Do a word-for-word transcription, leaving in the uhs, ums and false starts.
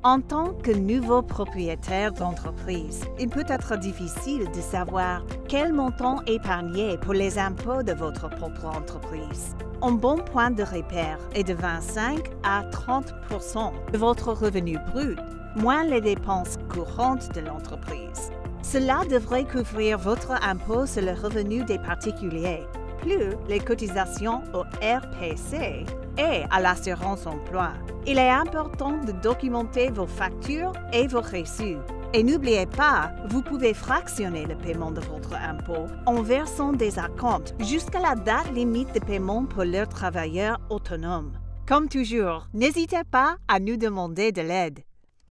En tant que nouveau propriétaire d'entreprise, il peut être difficile de savoir quel montant épargner pour les impôts de votre propre entreprise. Un bon point de repère est de vingt-cinq à trente pour cent de votre revenu brut, moins les dépenses courantes de l'entreprise. Cela devrait couvrir votre impôt sur le revenu des particuliers, plus les cotisations au R P C et à l'assurance emploi. Il est important de documenter vos factures et vos reçus. Et n'oubliez pas, vous pouvez fractionner le paiement de votre impôt en versant des acomptes jusqu'à la date limite de paiement pour leurs travailleurs autonomes. Comme toujours, n'hésitez pas à nous demander de l'aide.